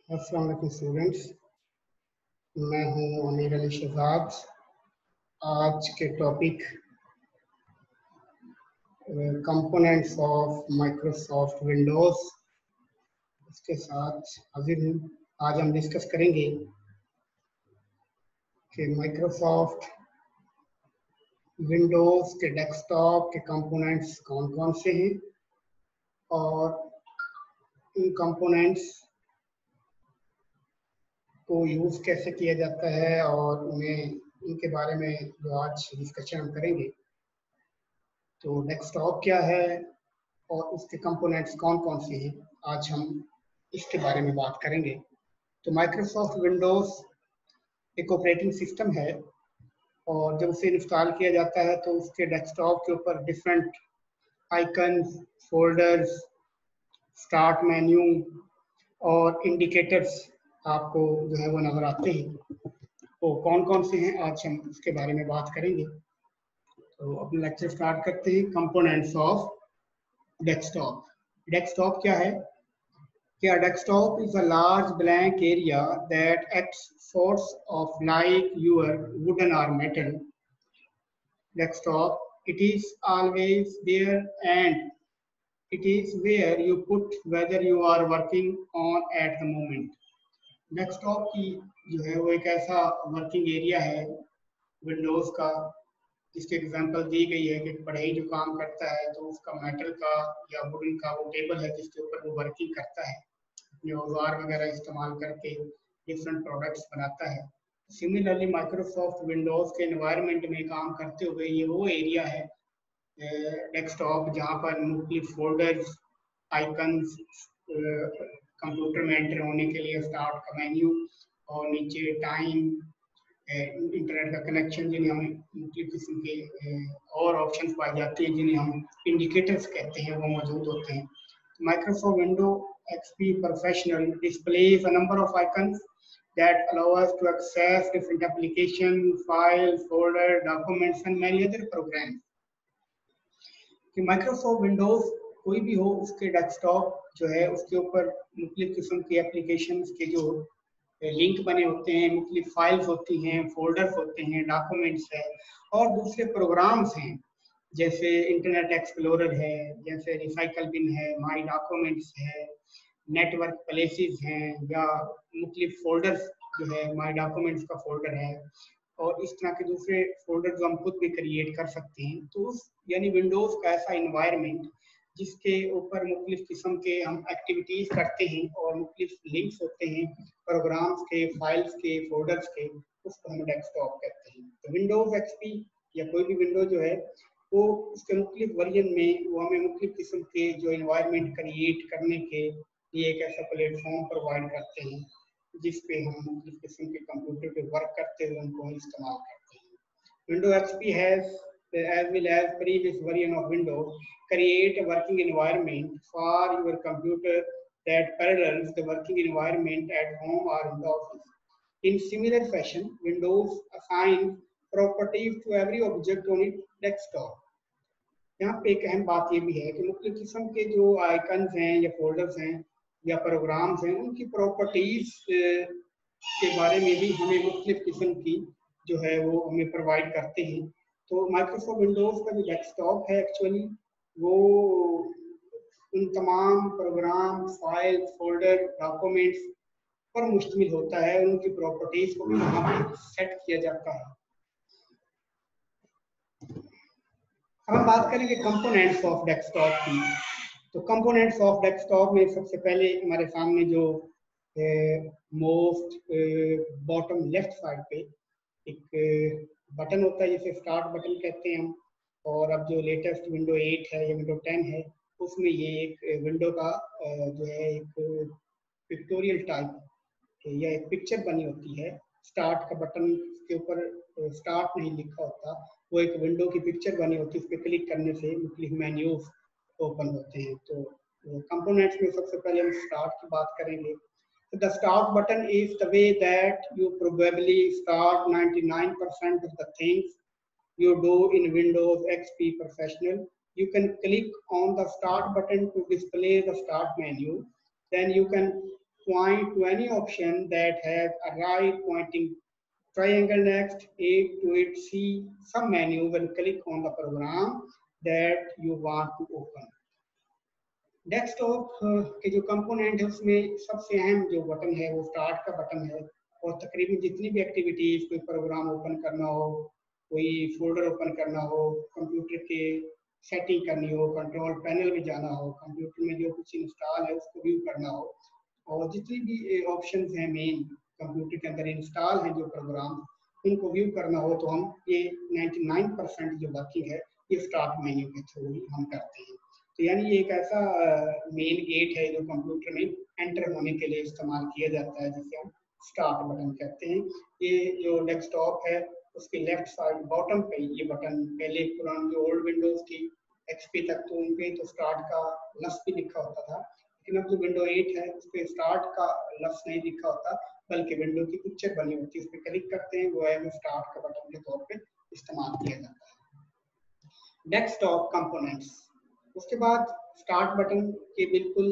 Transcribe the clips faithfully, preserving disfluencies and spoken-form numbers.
अस्सलाम वालेकुम स्टूडेंट्स, मैं हूं अमीर अली शहजाद। आज के topic components of Microsoft Windows इसके साथ हाजिर हूं। आज हम डिस्कस करेंगे कि माइक्रोसॉफ्ट विंडोज के डेस्कटॉप के कंपोनेंट्स कौन कौन से हैं और इन कंपोनेंट्स को यूज़ कैसे किया जाता है और उन्हें इनके बारे में जो आज डिस्कशन हम करेंगे। तो डेस्कटॉप क्या है और उसके कंपोनेंट्स कौन कौन से हैं, आज हम इसके बारे में बात करेंगे। तो माइक्रोसॉफ्ट विंडोज एक ऑपरेटिंग सिस्टम है और जब उसे इंस्टॉल किया जाता है तो उसके डेस्कटॉप के ऊपर different icons, folders, start menu और इंडिकेटर्स आपको जो है वो नजर आते हैं। तो कौन कौन से हैं आज हम उसके बारे में बात करेंगे। तो अपना लेक्चर स्टार्ट करते हैं। Components of desktop. डेस्कटॉप क्या है? A desktop is a large blank area that acts sort of like your wooden or metal desktop. It is always there and it is where you put whether you are working on at the moment. Desktop की जो है वो एक ऐसा working area है Windows का जिसकी example दी गई है कि पढ़ाई जो काम करता है तो उसका मेटल का या वुडन का वो टेबल है जिसके ऊपर वो वर्किंग करता है, अपने औजार वगैरह इस्तेमाल करके डिफरेंट प्रोडक्ट्स बनाता है। सिमिलरली माइक्रोसॉफ्ट विंडोज के एनवायरनमेंट में काम करते हुए ये वो एरिया है डेस्कटॉप जहाँ पर मुख्तलिफ फोल्डर्स, आइकन्स, कंप्यूटर में एंटर होने के लिए स्टार्ट का मेन्यू और नीचे टाइम, इंटरनेट का कनेक्शन, जिन्हें हम मुख्तलिफ किस्म के और ऑप्शंस पाए जाते हैं जिन्हें हम इंडिकेटर्स कहते हैं, वो मौजूद होते हैं। Microsoft Windows X P Professional displays a number of icons that allow us to access different applications, files, folders, documents, and many other programs. कि Microsoft Windows कोई भी हो उसके डेस्कटॉप जो है उसके ऊपर मुख्तलिफ किस्म की एप्लीकेशंस के जो लिंक बने होते हैं, मुख्तलिफ फाइल्स होती हैं, फोल्डर्स होते हैं, डॉक्यूमेंट्स है और दूसरे प्रोग्राम्स हैं जैसे इंटरनेट एक्सप्लोरर है, जैसे रिसाइकल बिन है, माई डॉक्यूमेंट्स है, नेटवर्क प्लेसेस हैं या मुख्तलिफ फोल्डर्स जो है माई डॉक्यूमेंट्स का फोल्डर है और इस तरह के दूसरे फोल्डर जो हम खुद भी क्रिएट कर सकते हैं। तो उस यानी विंडोज का ऐसा इन्वायरमेंट जिसके ऊपर मुख्तलिफ किस्म के हम एक्टिविटीज करते हैं और मुख्तलिफ लिंक्स होते हैं प्रोग्राम्स के, फाइल्स के, फोल्डर्स के, उसको हम डेस्कटॉप कहते हैं। तो विंडोज एक्सपी या कोई भी विंडो जो है वो उसके मुख्तलिफ वर्जन में वो हमें मुख्तलिफ किस्म के जो इन्वायरमेंट क्रिएट करने के लिए एक ऐसा प्लेटफॉर्म प्रोवाइड करते हैं जिस पे हम मुख्तलिफ किस्म के कंप्यूटर पे वर्क करते हुए उनको इस्तेमाल करते हैं। Window XP has as well as previous version of Windows create a working environment for your computer that parallels the working environment at home or in the office. In similar fashion, Windows assigns properties to every object on its desktop. यहाँ पे एक अहम बात ये भी है कि मुख्तलिफ किस्म के जो आइकन्स हैं या फोल्डर्स हैं या प्रोग्राम्स हैं उनकी प्रॉपर्टीज के बारे में भी हमें मुख्तलिफ किस्म की जो है वो हमें प्रोवाइड करते हैं। तो माइक्रोसॉफ्ट विंडोज का जो डेस्कटॉप है एक्चुअली वो उन तमाम प्रोग्राम, फाइल, फोल्डर, डॉक्यूमेंट्स पर मुश्तमिल होता है, उनकी प्रॉपर्टीज को भी वहाँ पे सेट किया जाता है। अब हम बात करेंगे कंपोनेंट्स ऑफ डेस्कटॉप की। तो कंपोनेंट्स ऑफ डेस्कटॉप में सबसे पहले हमारे सामने जो मोस्ट बॉटम लेफ्ट साइड पे एक बटन होता है जिसे स्टार्ट बटन कहते हैं हम, और अब जो लेटेस्ट विंडो एट है या विंडो टेन है उसमें ये एक विंडो का जो है एक पिक्टोरियल टाइप या एक पिक्चर बनी होती है। स्टार्ट का बटन के ऊपर स्टार्ट नहीं लिखा होता, वो एक विंडो की पिक्चर बनी होती है, उस पर क्लिक करने से मुख्तलिफ मेन्यूज ओपन होते हैं। तो कंपोनेंट्स में सबसे पहले हम स्टार्ट की बात करेंगे। So the start button is the way that you probably start ninety-nine percent of the things you do in Windows X P Professional. You can click on the start button to display the start menu. Then you can point to any option that has a right pointing triangle next it to it. See some menu when click on the program that you want to open. Desktop के जो component है उसमें सबसे अहम जो button है वो start का बटन है, और तकरीबन जितनी भी एक्टिविटीज, कोई प्रोग्राम ओपन करना हो, कोई फोल्डर ओपन करना हो, कंप्यूटर के सेटिंग करनी हो, कंट्रोल पैनल में जाना हो, कंप्यूटर में जो कुछ इंस्टॉल है उसको व्यू करना हो, और जितनी भी ऑप्शंस हैं मेन कंप्यूटर के अंदर इंस्टॉल हैं जो प्रोग्राम, उनको व्यू करना हो तो हम ये निन्यानवे परसेंट जो वर्किंग है ये स्टार्ट मेन्यू के थ्रू हम करते हैं। तो यानी ये एक ऐसा मेन गेट है जो कंप्यूटर में एंटर होने के लिए इस्तेमाल किया जाता है, जिसे हम स्टार्ट बटन कहते हैं। ये जो डेस्कटॉप है उसके लेफ्ट साइड बॉटम पे ये बटन, पहले पुरानी जो ओल्ड विंडोज थी एक्सपी तक तो उन पे तो स्टार्ट का लफ्ज भी लिखा होता था, लेकिन अब जो विंडो एट है उस पर स्टार्ट का लफ्ज नहीं लिखा होता, बल्कि विंडो की पिक्चर बनी होती है, उस पर क्लिक करते हैं, वो है स्टार्ट का बटन के तौर पे इस्तेमाल किया जाता है। डेस्कटॉप कंपोनेंट्स, उसके बाद स्टार्ट बटन के बिल्कुल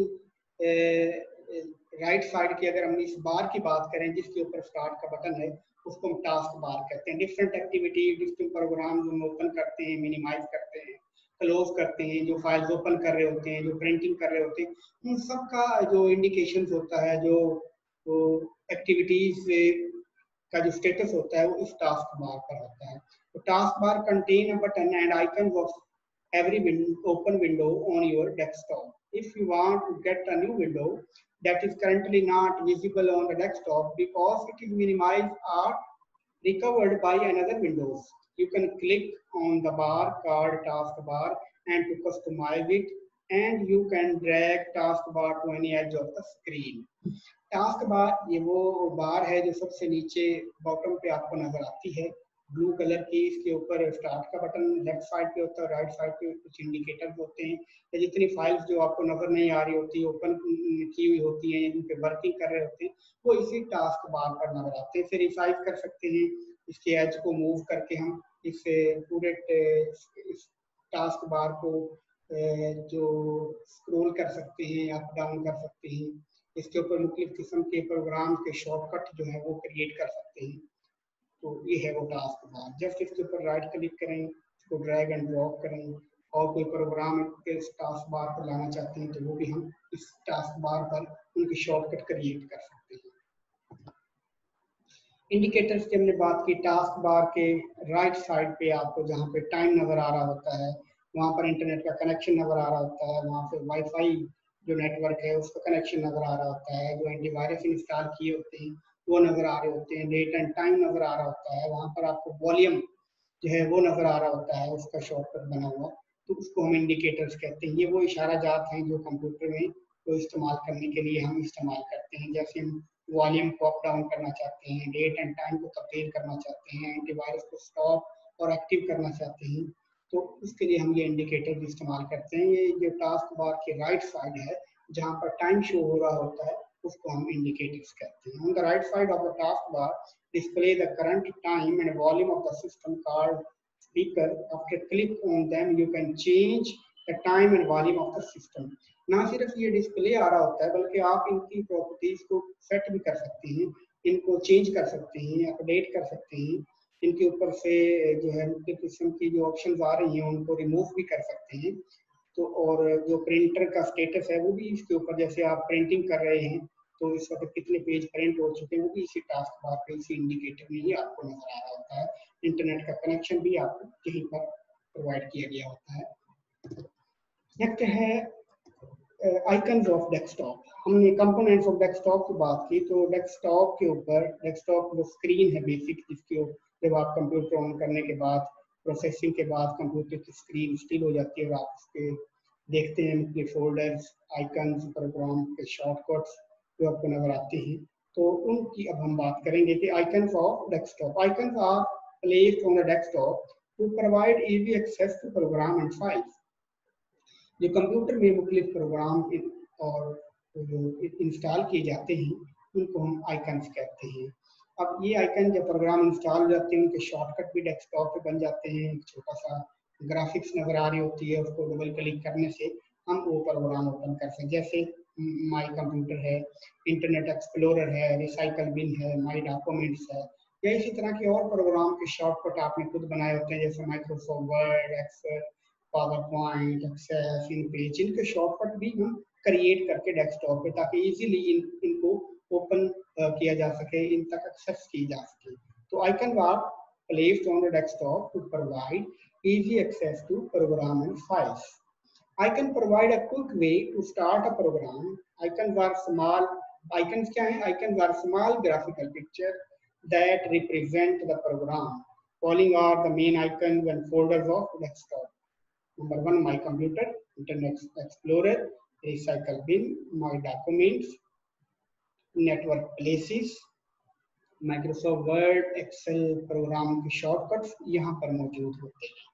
राइट साइड की अगर हम इस बार की बात करें जिसके ऊपर स्टार्ट का बटन है उसको हम टास्क बार कहते हैं। डिफरेंट एक्टिविटी, डिफरेंट प्रोग्राम हम ओपन करते हैं, मिनिमाइज करते हैं, क्लोज करते हैं, जो फाइल्स ओपन कर रहे होते हैं, जो प्रिंटिंग कर रहे होते हैं, उन सब का जो इंडिकेशंस होता है, जो वो एक्टिविटीज का जो स्टेटस होता है वो इस टास्क बार पर होता है। तो task bar contain a button and icon of every window, open window on your desktop. If you want to get a new window that is currently not visible on the desktop because it is minimized or recovered by another windows, you can click on the bar called taskbar and to customize it, and you can drag taskbar to any edge of the screen. taskbar ये वो बार है जो सबसे नीचे bottom पे आपको नजर आती है, ब्लू कलर की, इसके ऊपर स्टार्ट का बटन लेफ्ट साइड पे होता है, राइट साइड पे कुछ इंडिकेटर्स होते हैं, या जितनी फाइल्स जो आपको नजर नहीं आ रही होती, ओपन की हुई होती हैं, जिन पे वर्किंग कर रहे होते हैं, वो इसी टास्क बार पर नजर आते हैं। फिर रिसाइज कर सकते हैं, इसके एज को मूव करके हम इस पूरे टास्क बार को जो स्क्रॉल कर सकते हैं, अप डाउन कर सकते हैं, इसके ऊपर मुख्तलिफ किस्म के प्रोग्राम के शॉर्टकट जो है वो क्रिएट कर सकते हैं। तो ये है वो टास्क बार। जस्ट इसके ऊपर राइट क्लिक करें, इसको ड्रैग एंड ड्रॉप करें, और कोई प्रोग्राम के टास्क बार पर लाना चाहते हैं तो वो भी हम इस टास्क बार पर उनकी शॉर्टकट क्रिएट कर सकते हैं। इंडिकेटर्स की हमने बात की, टास्क बार के राइट साइड पे आपको जहाँ पे टाइम नजर आ रहा होता है, वहाँ पर इंटरनेट का कनेक्शन नजर आ रहा होता है, वहाँ पे वाईफाई जो नेटवर्क है उसका कनेक्शन नजर आ रहा होता है, जो एंटीवायरस इंस्टॉल किए होते हैं वो नजर आ रहे होते हैं, डेट एंड टाइम नजर आ रहा होता है, वहाँ पर आपको वॉल्यूम जो है वो नजर आ रहा होता है, उसका शॉर्टकट बना हुआ, तो उसको हम इंडिकेटर्स कहते हैं। ये वो इशारा जात हैं जो कंप्यूटर में को इस्तेमाल करने के लिए हम इस्तेमाल करते हैं। जैसे हम वॉल्यूम को अप डाउन करना चाहते हैं, डेट एंड टाइम को तब्दील करना चाहते हैं, एंटीवायरस को स्टॉप और एक्टिव करना चाहते हैं, तो उसके लिए हम ये इंडिकेटर इस्तेमाल करते हैं। ये जो टास्क बार की राइट साइड है जहाँ पर टाइम शो हो रहा होता है उसको हम इंडिकेटर्स कहते हैं। On the right side of the taskbar display the current time and volume of the system called speaker. After click on them you can change the time and volume of the system. ना सिर्फ ये display आ रहा होता है बल्कि आप इनकी properties को सेट भी कर सकते हैं, इनको चेंज कर सकते हैं, अपडेट कर सकते हैं, इनके ऊपर से जो है मुख्तलिफ किस्म की जो ऑप्शंस आ रही हैं उनको रिमूव भी कर सकते हैं। तो और जो प्रिंटर का स्टेटस है वो भी इसके ऊपर, जैसे आप प्रिंटिंग कर रहे हैं तो इस वक्त कितने पेज प्रिंट हो चुके हैं वो भी इसी टास्क बार पे, इसी इंडिकेटर में ही आपको नजर आ रहा होता है। इंटरनेट का कनेक्शन भी आपको यहीं पर प्रोवाइड किया गया होता है। नेक्स्ट है आइकन्स ऑफ डेस्कटॉप। हमने कंपोनेंट्स ऑफ डेस्कटॉप की बात की, तो डेस्कटॉप के ऊपर, डेस्कटॉप जो स्क्रीन है बेसिक, जिसके जब आप कंप्यूटर ऑन करने के बाद, प्रोसेसिंग के बाद कंप्यूटर की स्क्रीन स्टिल हो जाती है और आप उसके देखते हैं मुख्तलिफ फोल्डर्स, आइकन्स, प्रोग्राम के शॉर्टकट्स जो आपको नजर आते हैं, तो उनकी अब हम बात करेंगे कि icons of desktop. Icons are placed on the desktop to provide easy access to program and files. जो कंप्यूटर में मुख्तलिफ प्रोग्राम और जो इंस्टॉल किए जाते हैं उनको हम आइकन्स कहते हैं। अब ये आइकन जब प्रोग्राम इंस्टॉल हो जाते हैं उनके शॉर्टकट भी डेस्कटॉप पे बन जाते हैं। एक छोटा सा ग्राफिक्स नजर आ रही होती है, उसको डबल क्लिक करने से हम वो प्रोग्राम ओपन कर सकते हैं। जैसे माई कंप्यूटर है, इंटरनेट एक्सप्लोरर है, रिसाइकल बिन है, माई डॉक्यूमेंट्स है, या इसी तरह के और प्रोग्राम के शॉर्टकट आपने खुद बनाए होते हैं, जैसे Microsoft Word, Excel, PowerPoint, Access, InPage, इनके शॉर्टकट भी हम क्रिएट करके डेस्कटॉप पे, ताकि इजीली इन इनको ओपन किया जा सके, इन तक एक्सेस की जा सके। तो icon are placed on the desktop to provide easy access to program and files. I can provide a quick way to start a program. Icons are small. Icons क्या हैं? Icons are small graphical picture that represent the program. Following are the main icons and folders of desktop. Number one, my computer, Internet Explorer, recycle bin, my documents, network places, Microsoft Word, Excel program के shortcuts यहाँ पर मौजूद होते हैं।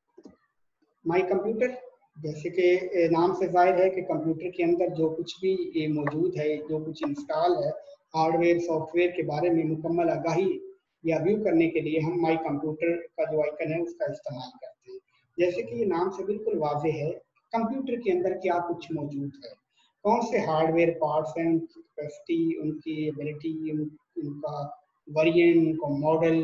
My computer, जैसे कि नाम से जाहिर है कि कंप्यूटर के अंदर जो कुछ भी मौजूद है, जो कुछ इंस्टॉल है, हार्डवेयर सॉफ्टवेयर के बारे में मुकम्मल आगाही या व्यू करने के लिए हम माई कंप्यूटर का जो आइकन है उसका इस्तेमाल करते हैं। जैसे कि ये नाम से बिल्कुल वाज़ेह है, कंप्यूटर के अंदर क्या कुछ मौजूद है, कौन से हार्डवेयर पार्ट्स हैं, उनकी कैपेसिटी, उनकी एबिलिटी, उनका वेरिएंट, उनका मॉडल,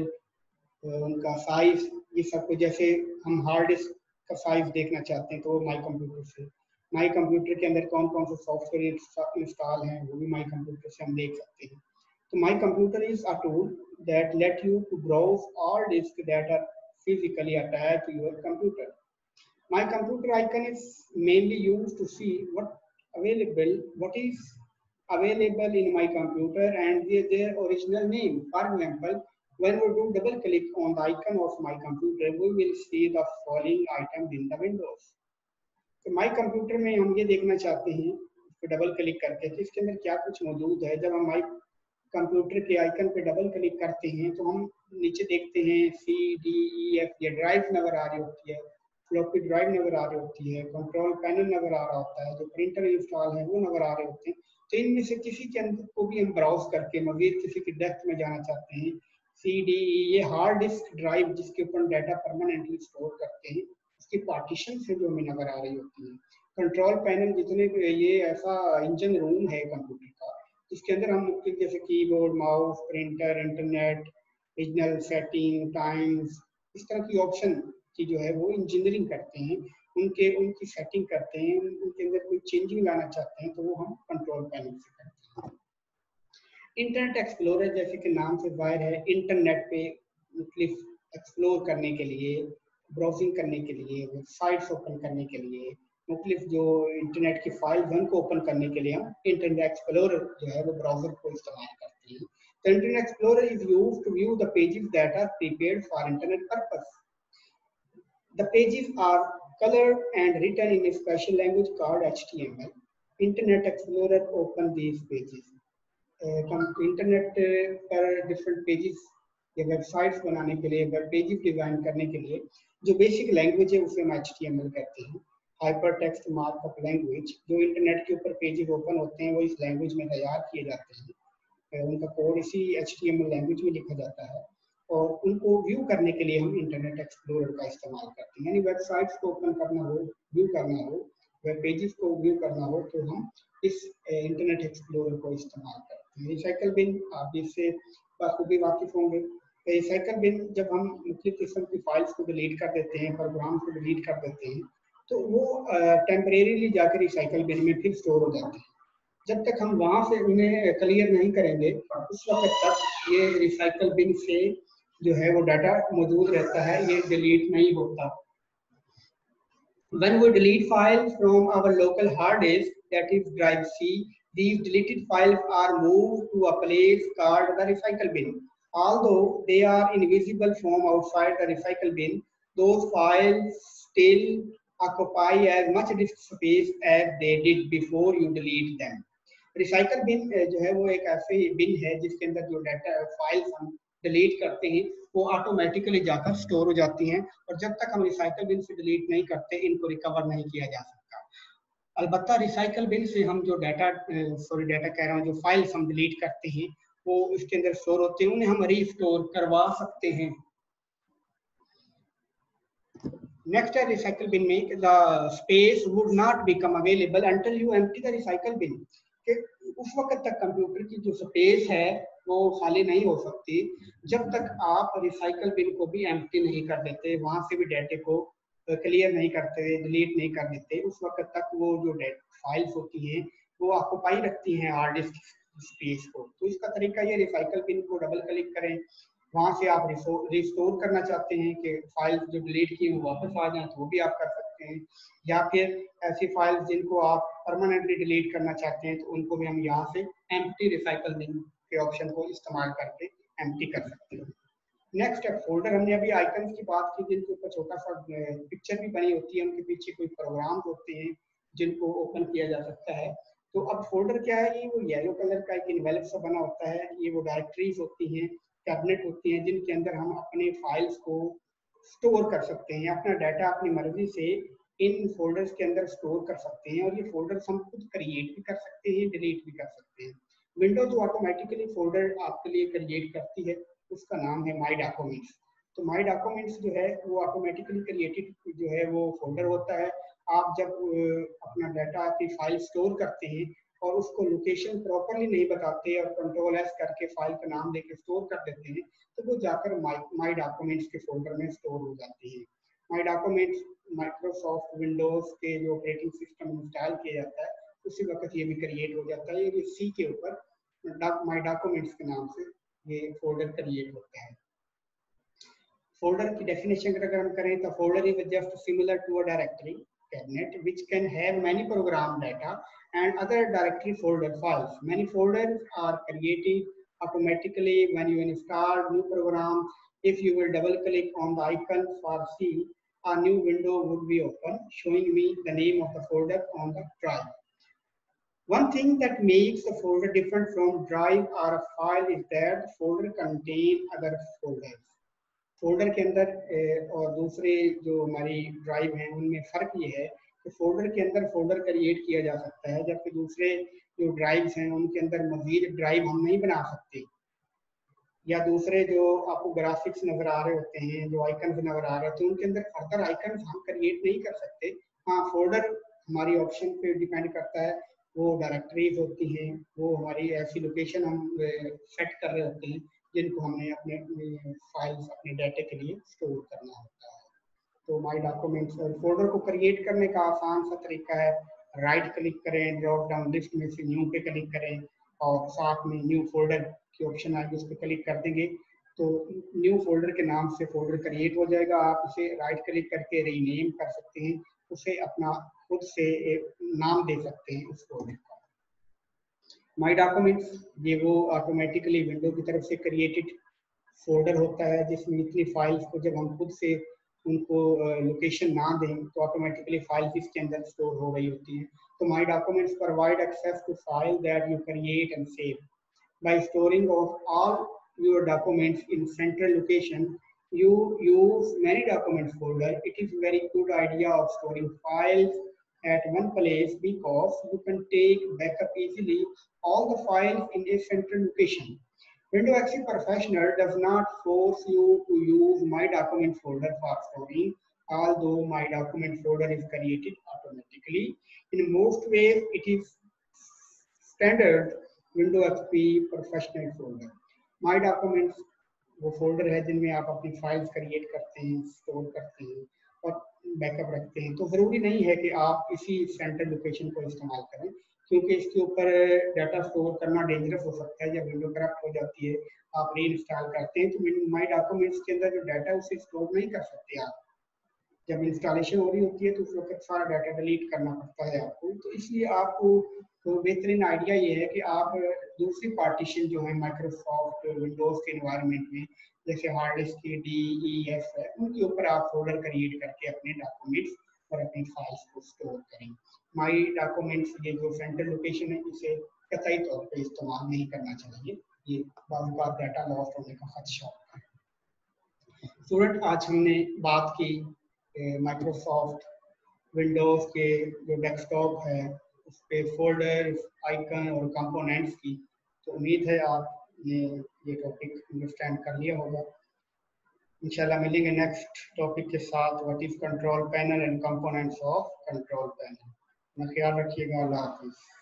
उनका साइज, ये सब कुछ। जैसे हम हार्ड डिस्क का साइज देखना चाहते हैं तो वो माई कंप्यूटर से, माई कंप्यूटर के अंदर कौन कौन से सॉफ्टवेयर इंस्टॉल हैं वो भी माई कंप्यूटर से हम देख सकते हैं। तो my computer is a tool that let you to browse all disk that are physically attached to your computer. My computer icon is mainly used to see what available, what is available in my computer and their, their original name. For example, when we do double click on the icon of my computer, we will see the following items in the windows. तो my computer में हम ये देखना चाहते हैं, तो double click करके कि इसके अंदर क्या कुछ मौजूद है। जब हम my कंप्यूटर के आइकन पे डबल क्लिक करते हैं तो हम नीचे देखते हैं सी डी ई एफ, ये ड्राइव नजर आ रही होती है, फ्लॉपी ड्राइव नजर आ रही होती है, कंट्रोल पैनल नजर आ रहा होता है, जो प्रिंटर इंस्टॉल है वो नजर आ रहे होते हैं। तो इनमें से किसी के अंदर को भी हम ब्राउज करके मजीद किसी की डेप्थ में जाना चाहते हैं। सी डी ई, ये हार्ड डिस्क ड्राइव जिसके ऊपर डाटा परमानेंटली स्टोर करते हैं, उसकी पार्टीशन से जो हमें नजर आ रही होती है। कंट्रोल पैनल, जितने ये ऐसा इंजन रूम है कंप्यूटर का, इसके अंदर हम मुख्य जैसे keyboard, mouse, printer, internet, regional setting, times, इस तरह की ऑप्शन की जो है वो इंजीनियरिंग करते हैं, उनके उनकी सेटिंग करते हैं, उनके अंदर कोई चेंजिंग लाना चाहते हैं तो वो हम कंट्रोल पैनल से करते हैं। इंटरनेट एक्सप्लोरर, जैसे कि नाम से जाहिर है, इंटरनेट पे मुख्तलिफ एक्सप्लोर करने के लिए, ब्राउजिंग करने के लिए, वेबसाइट्स ओपन करने के लिए, मुख्तलिफ जो इंटरनेट की फाइल हैं उनको ओपन करने के लिए हम इंटरनेट एक्सप्लोरर जो है वो ब्राउजर को इस्तेमाल करते हैं। तो Internet Explorer is used to view the pages that are prepared for internet purpose. The pages are colored and written in a special language called H T M L. Internet Explorer open these pages. इंटरनेट पर different pages या websites बनाने के लिए, web pages design करने के लिए जो बेसिक लैंग्वेज है उसे हम एच टी एम एल कहते हैं, हाइपर टेक्स्ट मार्कअप लैंग्वेज। जो इंटरनेट के ऊपर पेजेस ओपन होते हैं वो इस लैंग्वेज में तैयार किए जाते हैं, उनका कोड इसी H T M L language में लिखा जाता है और उनको व्यू करने के लिए हम इंटरनेट एक्सप्लोरर का इस्तेमाल करते हैं। यानी वेबसाइट्स को ओपन करना हो, व्यू करना हो, वेब पेजेस को व्यू करना हो तो हम इस इंटरनेट एक्सप्लोरर को इस्तेमाल करते हैं। रिसाइकल बिन, आप इससे बखूबी वाकिफ होंगे। रिसाइकल बिन, जब हम मुख्तलिफ किस्म की फाइल्स को डिलीट कर देते हैं, प्रोग्राम को डिलीट कर देते हैं, तो वो टेम्परेरीली जाकर रिसाइकल बिन में फिर स्टोर हो जाते हैं। जब तक हम वहाँ से उन्हें क्लियर नहीं करेंगे उस वक्त तक ये रिसाइकल बिन से जो है वो डाटा मौजूद रहता है, ये डिलीट नहीं होता। When we delete files from our local hard disk, that is drive C, these deleted files are moved to a place called the recycle bin. Although they are invisible from outside the recycle bin, those files still occupy as much disk space as they did before you delete them. Recycle bin जो है वो एक ऐसे बिन है जिसके अंदर जो data files हम डिलीट करते हैं वो ऑटोमेटिकली जाकर स्टोर हो जाती हैं, और जब तक हम रिसाइकल बिन से डिलीट नहीं करते इनको रिकवर नहीं किया जा सकता। अलबत्ता रिसाइकल बिन से हम जो डाटा सॉरी डाटा कह रहा हूँ जो फाइल्स हम डिलीट करते हैं वो इसके अंदर स्टोर होते हैं, उन्हें हम रीस्टोर करवा सकते हैं। नेक्स्ट है रिसाइकल बिन में the space would not become available until you empty the recycle bin. उस वक्त तक कंप्यूटर की जो स्पेस है वो खाली नहीं हो सकती जब तक आप रिसाइकल बिन को भी एम्प्टी नहीं कर देते, वहां से भी डेटे को क्लियर नहीं करते, डिलीट नहीं कर देते। उस वक्त तक वो जो फाइल्स होती हैं वो ऑक्यूपाई रखती हैं हार्ड डिस्क स्पेस को। तो इसका तरीका ये, रिसाइकल बिन को डबल क्लिक करें, वहां से आप रिस्टोर करना चाहते हैं कि फाइल जो डिलीट की वो वापस आ जाए तो वो भी आप कर सकते हैं, या फिर ऐसी फाइल्स जिनको आप परमानेंटली डिलीट करना चाहते हैं तो उनको भी हम यहाँ से एम्प्टी रिसाइकल बिन के ऑप्शन को इस्तेमाल करके एम्प्टी कर सकते हैं। नेक्स्ट है फोल्डर। हमने अभी आइकन्स की बात की जिनके ऊपर छोटा सा पिक्चर भी बनी होती है, उनके पीछे कोई प्रोग्राम होते हैं जिनको ओपन किया जा सकता है। तो अब फोल्डर क्या है, ये वो येलो कलर का एक इन्वेलप सा बना होता है। ये वो डायरेक्टरीज होती हैं, कैबिनेट होती हैं जिनके अंदर हम अपने फाइल्स को स्टोर कर सकते हैं, अपना डाटा अपनी मर्जी से इन फोल्डर्स के अंदर स्टोर कर सकते हैं। और ये फोल्डर्स हम खुद क्रिएट भी कर सकते हैं, डिलीट भी कर सकते हैं। विंडो जो ऑटोमेटिकली फोल्डर आपके लिए क्रिएट करती है उसका नाम है माई डॉक्यूमेंट्स। तो माई डॉक्यूमेंट्स जो है वो ऑटोमेटिकली क्रिएटेड जो है वो फोल्डर होता है। आप जब अपना डाटा की फाइल स्टोर करते हैं और उसको लोकेशन प्रॉपरली नहीं बताते और कंट्रोल एस करके फाइल का नाम देके स्टोर कर देते हैं तो वो जाकर माई माई डॉक्यूमेंट्स के फोल्डर में स्टोर हो जाती है। माई डॉक्यूमेंट्स माइक्रोसॉफ्ट विंडोज के जो ऑपरेटिंग सिस्टम इंस्टॉल किया जाता है उसी वक्त ये भी क्रिएट हो जाता है। ये सी के ऊपर माई डॉक्यूमेंट्स के नाम से ये फोल्डर क्रिएट होता है। फोल्डर की डेफिनेशन अगर हम करें तो folder is just similar to a directory cabinet which can have many program data and other directory folder files. Many folders are created automatically when you install new program. If you will double click on the icon for C, a new window would be open showing me the name of the folder on the drive. One thing that makes a folder different from drive or a file is that the folder contain other folders. Folder के अंदर और दूसरे जो हमारी drive हैं उनमें फ़र्क ये है कि फोल्डर के अंदर फोल्डर क्रिएट किया जा सकता है, जबकि दूसरे जो ड्राइव्स हैं उनके अंदर मजीद ड्राइव हम नहीं बना सकते, या दूसरे जो आपको ग्राफिक्स नज़र आ रहे होते हैं, जो आइकन्स नज़र आ रहे होते हैं, उनके अंदर फर्दर आइकन्स हम क्रिएट नहीं कर सकते। हाँ, फोल्डर हमारी ऑप्शन पे डिपेंड करता है, वो डायरेक्टरीज होती हैं, वो हमारी ऐसी लोकेशन हम सेट कर रहे होते हैं जिनको हमने अपने फाइल्स अपने डाटा के लिए स्टोर करना होता है। तो माई डॉक्यूमेंट्स फोल्डर को क्रिएट करने का आसान सा तरीका है, राइट क्लिक करें, ड्रॉप डाउन लिस्ट में से न्यू पे क्लिक करें और साथ में न्यू फोल्डर की ऑप्शन आएगी उस पर क्लिक कर देंगे तो न्यू फोल्डर के नाम से फोल्डर क्रिएट हो जाएगा। आप उसे राइट क्लिक करके रीनेम कर सकते हैं, उसे अपना खुद से एक नाम दे सकते हैं उस फोल्डर का। माई डॉक्यूमेंट्स ये वो ऑटोमेटिकली विंडो की तरफ से क्रिएटेड फोल्डर होता है जिसमें इतनी फाइल्स को जब हम खुद से उनको लोकेशन ना दें तो ऑटोमेटिकली फाइल्स इसके अंदर स्टोर हो रही होती हैं। तो my documents provide access to file that you create and save by storing of all your documents in central location. You use many documents folder. It is very good idea of storing files at one place because you can take backup easily all the files in a central location. Windows X P Professional does not force you to use My Document folder for storing, although My Document folder is created automatically. In most ways, it is standard Windows X P Professional folder. My documents वो folder है जिनमें आप अपनी files create करते हैं, store करते हैं और बैकअप रखते हैं। तो ज़रूरी नहीं है कि आप इसी सेंट्रल लोकेशन को इस्तेमाल करें क्योंकि इसके ऊपर डाटा स्टोर करना डेंजरस हो सकता है। जब विंडो करप्ट हो जाती है, आप री इंस्टॉल करते हैं तो माई डॉक्यूमेंट्स के अंदर जो डाटा है उसे स्टोर नहीं कर सकते आप। जब इंस्टॉलेशन हो रही होती है तो उस वक्त सारा डाटा डिलीट करना पड़ता है आपको। तो इसलिए आपको तो बेहतरीन आइडिया ये है कि आप दूसरी पार्टीशन जो है माइक्रोसॉफ्ट विंडोज के एनवायरनमेंट में जैसे हार्ड डिस्क की डी ई एफ है उनके ऊपर आप फोल्डर क्रिएट करके अपने डॉक्यूमेंट्स और अपनी फाइल्स को स्टोर करें। माई डॉक्यूमेंट्स ये जो सेंट्रल लोकेशन है इसे कतई तौर पर इस्तेमाल नहीं करना चाहिए, ये बार बार डाटा लॉस्ट होने का खदशा होता है। स्टूडेंट, आज हमने बात की माइक्रोसॉफ्ट विंडोज के जो डेस्कटॉप है उस पे फोल्डर, आइकन और कंपोनेंट्स की। तो उम्मीद है आपने ये टॉपिक अंडरस्टैंड कर लिया होगा। इंशाल्लाह मिलेंगे नेक्स्ट टॉपिक के साथ, what is control panel and components of control panel. अपना ख्याल रखिएगा, अल्लाह हाफिज।